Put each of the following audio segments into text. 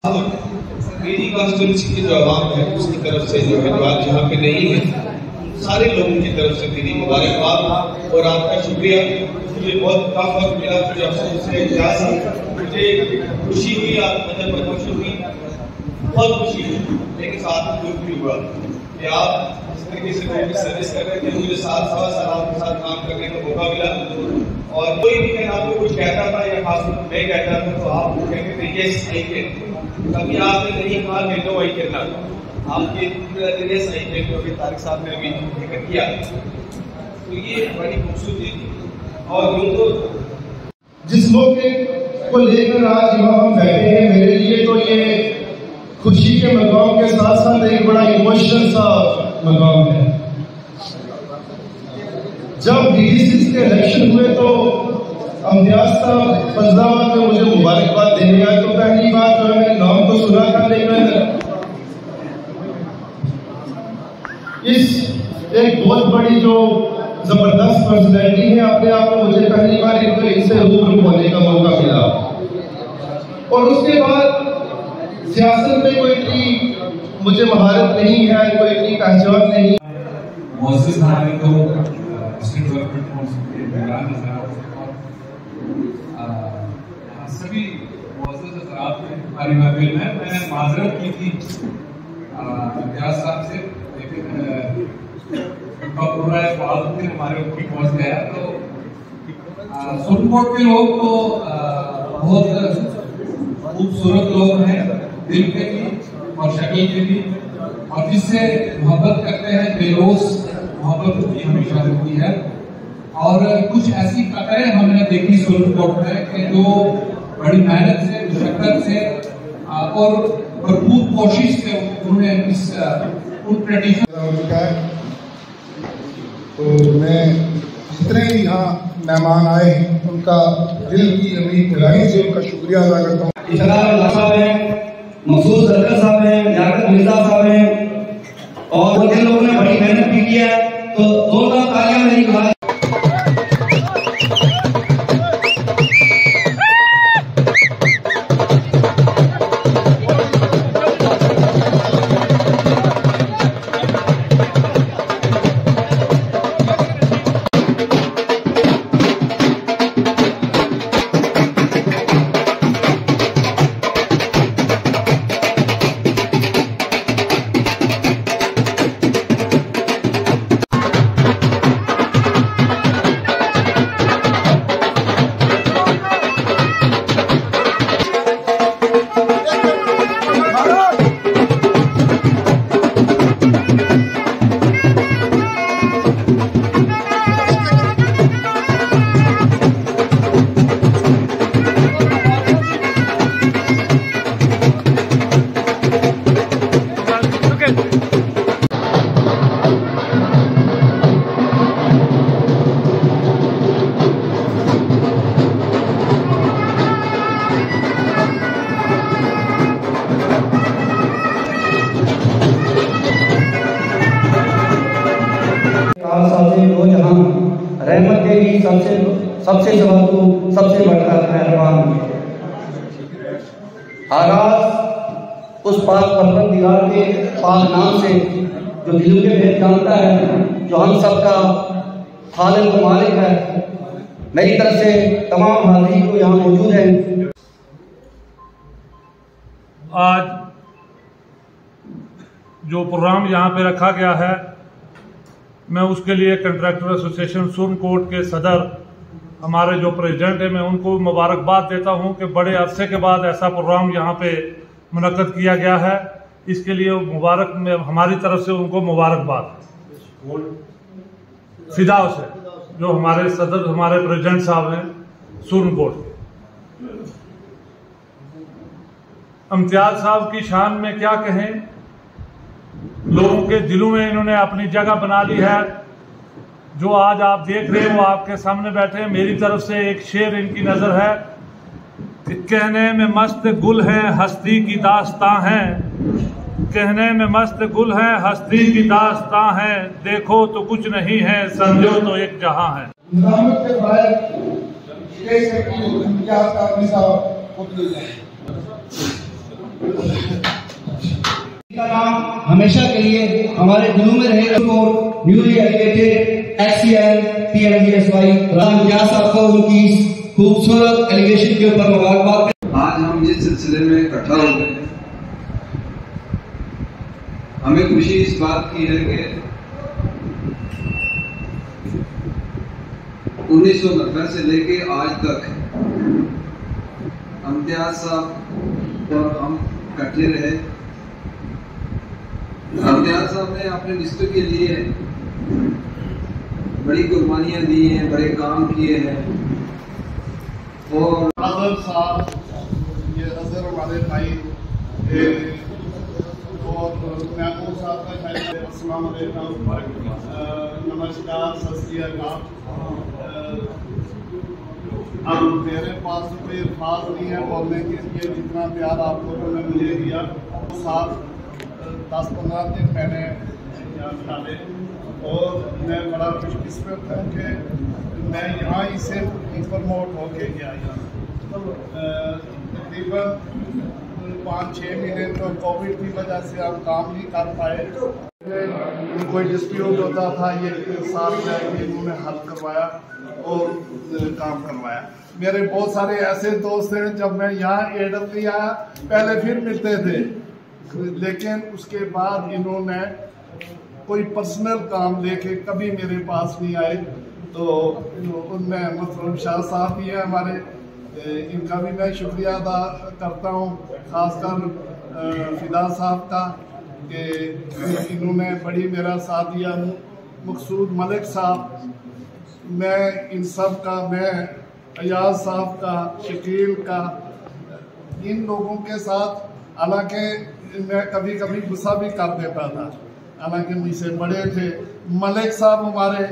मेरी कॉन्स्टिट्यूंसी की जो आवाम है उसकी तरफ से जो है आज यहाँ पे नहीं है, सारे लोगों की तरफ से मेरी मुबारकबाद और आपका शुक्रिया। मुझे बहुत काफ़ी वक्त मिला, मुझे आपसे मुझे खुशी हुई, आप मतलब खुशी हुई, बहुत खुशी हुई, लेकिन साथ में दुख भी हुआ कि आप इस तरीके से लोगों की सर्विस कर रहे थे। मुझे 7 साल आपके साथ काम करने का मौका मिला और कोई भी मैं आपको कुछ कहता था या खासतौर पर मैं कहता था तो आप कहते थे यस आई कैन। कभी आपने नहीं कहा कि नो आई कैन नॉट, आपके यस आई कैन जो अभी तारिक साहब ने अभी जिक्र किया, तो ये बड़ी खूबसूरती थी। और यूँ तो जिस मौके को लेकर आज यहाँ हम बैठे हैं, मेरे लिए तो ये खुशी के मकाम के साथ साथ एक बड़ा इमोशनल सा मकाम है। जब डीडीसी के इलेक्शन हुए तो इम्तियाज साहब फैसलाबाद में मुझे मुबारकबाद देने आए, तो पहली बात जो है मैंने नाम तो सुना था, लेकिन इस एक बहुत बड़ी जो जबरदस्त पर्सनैलिटी है अपने आप में, मुझे पहली बार इनसे रूबरू होने का मौका मिला। और उसके बाद सियासत में कोई इतनी मुझे महारत नहीं है, कोई इतनी पहचान नहीं। सभी मैंने माजरत की थी इम्तियाज साहब से, लेकिन हमारे ऊपर पहुंच गया। तो सुप्रीम कोर्ट के लोग तो बहुत खूबसूरत लोग हैं, दिल के भी और शक्ल के भी, और जिससे मोहब्बत करते हैं बेरोज मोहब्बत होती हमेशा होती है। और कुछ ऐसी कतरें हमने देखी सुप्रीम कोर्ट में कि जो बड़ी मेहनत से, मुशक्कत से और भरपूर कोशिश से उन्होंने इस उन ट्रेडिशन हो चुका है। तो मैं जितने भी यहाँ मेहमान आए हैं उनका दिल की अमीर गहराई से उनका शुक्रिया अदा करता हूँ। साहब हैं, मखसूस सरकर साहब हैं, याकूब मिर्जा साहब हैं, और जिन लोगों ने बड़ी मेहनत भी की है, तो जोरदार तालियां मेरी गुजारिश। रहमत देवी सबसे जवाबू सबसे बढ़कर मेहरबान। आगाज उस पाक परवरदिगार के पाक नाम से जो दिलों के भेद जानता है, जो हम सबका खालिक व मालिक है। मेरी तरफ से तमाम हाज़रीन को यहाँ मौजूद है। आज जो प्रोग्राम यहाँ पे रखा गया है, मैं उसके लिए कंट्रैक्टर एसोसिएशन सुप्रीम कोर्ट के सदर हमारे जो प्रेसिडेंट है, मैं उनको मुबारकबाद देता हूं कि बड़े अरसे के बाद ऐसा प्रोग्राम यहाँ पे मुनक्कद किया गया है। इसके लिए मुबारक में हमारी तरफ से उनको मुबारकबाद फिदाओं से, जो हमारे सदर हमारे प्रेसिडेंट साहब हैं सुप्रीम कोर्ट। इम्तियाज साहब की शान में क्या कहें, लोगों के दिलों में इन्होंने अपनी जगह बना ली है। जो आज आप देख रहे हैं वो आपके सामने बैठे हैं। मेरी तरफ से एक शेर इनकी नजर है कि कहने में मस्त गुल है हस्ती की दास्तां है, कहने में मस्त गुल है हस्ती की दास्तां है, देखो तो कुछ नहीं है समझो तो एक जहां है। के इनका नाम हमेशा के लिए हमारे दिलों में रहेगा। न्यूली एलिवेटेड एक्सीएल PMDSY इम्तियाज साहब को उनकी खूबसूरत एलिवेशन के ऊपर मुबारकबाद। आज हम जिस सिलसिले में इकट्ठा हो गए, हमें खुशी इस बात की है कि 1990 से लेके आज तक इम्तियाज साहब और हम इकट्ठे रहे। इम्तियाज साहब ने अपने डिस्ट्रिक्ट के लिए बड़ी कुर्बानियां दी हैं, बड़े काम किए हैं। और अजहर साहब, ये अजहर हमारे भाई और महबूब साहब का भाई, अस्सलाम वालेकुम, नमस्कार, सत श्री अकाल। अब मेरे पास कोई अल्फाज नहीं है बोलने के लिए, जितना प्यार आप लोगों ने मुझे दिया। 10-15 दिन मैंने यहाँ डाले और मैं बड़ा खुशकिस्मत हूँ कि मैं यहाँ ही से प्रमोट होके गया। तकरीबन 5-6 महीने तो कोविड की वजह से हम काम नहीं कर पाए। कोई डिस्प्यूट होता था, ये साथ जाके इन्होंने हल करवाया और काम करवाया। मेरे बहुत सारे ऐसे दोस्त हैं, जब मैं यहाँ AWE आया पहले फिर मिलते थे, लेकिन उसके बाद इन्होंने कोई पर्सनल काम लेके कभी मेरे पास नहीं आए। तो उनमें मतलब शाह साहब भी हैं हमारे, इनका भी मैं शुक्रिया अदा करता हूँ, खासकर फिदा साहब का कि इन्होंने बड़ी मेरा साथ दिया। मकसूद मलिक साहब, मैं इन सब का, मैं अयाज साहब का, शकील का, इन लोगों के साथ, हालांकि मैं कभी कभी गुस्सा भी कर देता था, हालांकि मुझसे बड़े थे। मलिक साहब हमारे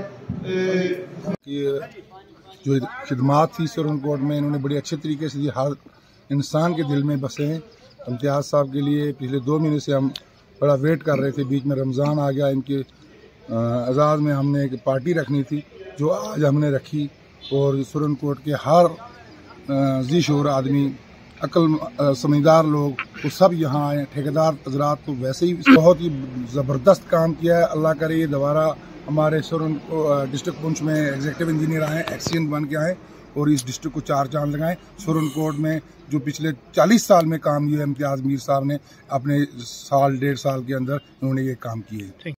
जो खिदमात थी सुरनकोट में, इन्होंने बड़ी अच्छे तरीके से हर इंसान के दिल में बसे हैं। इम्तियाज साहब के लिए पिछले 2 महीने से हम बड़ा वेट कर रहे थे। बीच में रमज़ान आ गया, इनके एजाज़ में हमने एक पार्टी रखनी थी जो आज हमने रखी। और सुरनकोट के हर जी शोर आदमी, अक्ल समझदार लोग, वो सब यहाँ आए। ठेकेदार हज़रात तो वैसे ही बहुत ही ज़बरदस्त काम किया है। अल्लाह करे ये दोबारा हमारे डिस्ट्रिक्ट पुंछ में एग्जीक्यूटिव इंजीनियर आए, एक्सीएन बन के आए और इस डिस्ट्रिक्ट को 4 चांद लगाएं। सुरनकोट में जो पिछले 40 साल में काम किया इम्तियाज़ मीर साहब ने, अपने 1.5 साल के अंदर उन्होंने ये काम किए।